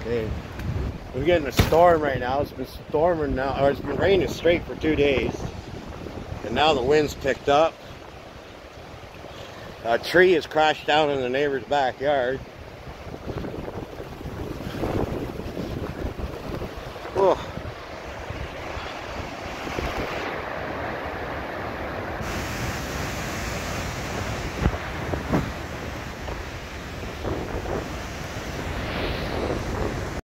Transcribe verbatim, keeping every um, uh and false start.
Okay. We're getting a storm right now. It's been storming now, or it's been raining straight for two days. And now the wind's picked up. A tree has crashed down in the neighbor's backyard. Oh.